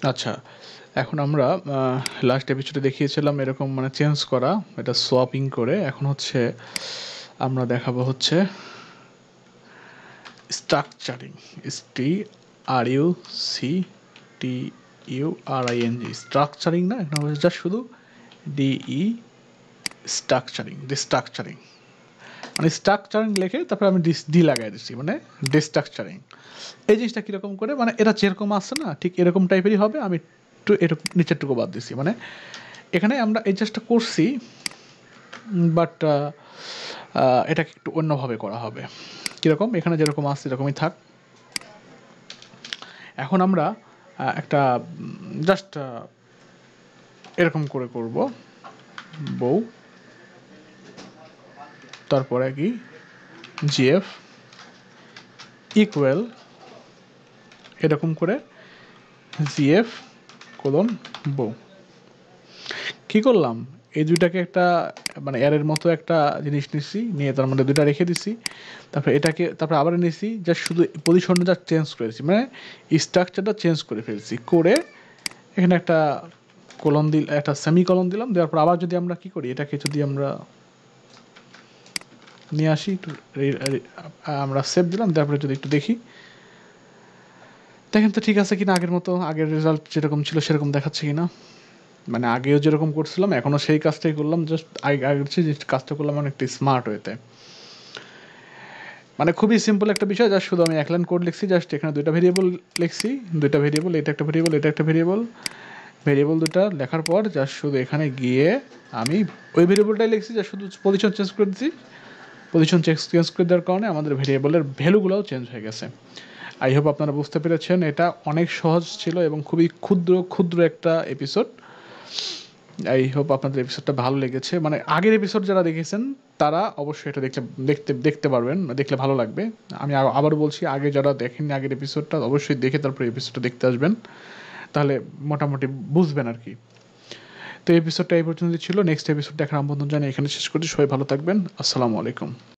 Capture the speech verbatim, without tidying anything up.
আচ্ছা, এখন আমরা লাস্ট এপিসোডে দেখিয়েছিলাম এরকম মানে চেঞ্জ করা, এটা সোয়াপিং করে। এখন হচ্ছে আমরা দেখাবো হচ্ছে structuring, S T R U C T U R I N G, structuring না, এখন হচ্ছে জাস্ট শুধু ডিই স্ট্রাকচারিং, ডিস্ট্রাকচারিং, মানে স্ট্রাকচারিং লিখে তারপরে আমি ডিস ডি লাগাই দিচ্ছি, মানে ডিস্ট্রাকচারিং। এই জিনিসটা কীরকম করে, মানে এটা যেরকম আসছে না ঠিক এরকম টাইপেরই হবে, আমি একটু এরকম নিচেরটুকু বাদ দিচ্ছি। মানে এখানে আমরা এই চেষ্টা করছি, বাট এটাকে একটু অন্যভাবে করা হবে। কীরকম, এখানে যেরকম আসছে এরকমই থাক। এখন আমরা একটা জাস্ট এরকম করে করব, বউ, তারপরে কি জিএফ ইকুয়াল এরকম করে জিএফ কোলন বউ। কী করলাম, এই দুইটাকে একটা মানে এর মতো একটা জিনিস নিচ্ছি, নিয়ে তার মধ্যে দুইটা রেখে দিছি, তারপরে এটাকে তারপরে আবার নিছি, জাস্ট শুধু পজিশনটা জাস্ট চেঞ্জ করেছি, মানে স্ট্রাকচারটা চেঞ্জ করে ফেলছি। করে এখানে একটা কলন দিল, একটা সেমি কলন দিলাম, দেওয়ার পর আবার যদি আমরা কী করি, এটাকে যদি আমরা নিয়ে আসি, একটু আমরা সেভ দিলাম, তারপরে যদি একটু দেখি, দেখেন তো ঠিক আছে কিনা, আগের মতো আগের রেজাল্ট যেরকম ছিল সেরকম দেখাচ্ছে কিনা। মানে আগেও যেরকম করছিলাম এখনও সেই কাজটাই করলাম, জাস্ট আগে আগের যে কাজটা করলাম অনেকটা স্মার্ট ওয়েতে। মানে খুবই সিম্পল একটা বিষয়, জাস্ট শুধু আমি এক লাইন কোড লিখছি, জাস্ট এখানে দুইটা ভেরিয়েবল লিখছি, দুইটা ভেরিয়েবল, এটা একটা ভেরিয়েবল, এটা একটা ভেরিয়েবল, ভেরিয়েবল দুটা লেখার পর জাস্ট শুধু এখানে গিয়ে আমি ওই ভেরিয়েবলটাই লিখছি, জাস্ট শুধু পজিশন চেঞ্জ করে দিচ্ছি। পজিশন চেঞ্জ করে দেওয়ার কারণে আমাদের ভেরিয়েবলের ভ্যালুগুলোও চেঞ্জ হয়ে গেছে। আই হোপ আপনারা বুঝতে পেরেছেন, এটা অনেক সহজ ছিল এবং খুবই ক্ষুদ্র ক্ষুদ্র একটা এপিসোড। আই হোপ আপনাদের এপিসোডটা ভালো লেগেছে। মানে আগের এপিসোড যারা দেখেছেন তারা অবশ্যই এটা দেখতে দেখতে দেখতে পারবেন, দেখলে ভালো লাগবে। আমি আবারও বলছি, আগে যারা দেখেননি আগের এপিসোডটা অবশ্যই দেখে তারপরে এপিসোডটা দেখতে আসবেন, তাহলে মোটামুটি বুঝবেন আর কি। তো এপিসোডটা এই পর্যন্ত ছিল। নেক্সট এপিসোড দেখার আমন্ত্রণ জানিয়ে এখানে শেষ করছি। সবাই ভালো থাকবেন। আসসালামু আলাইকুম।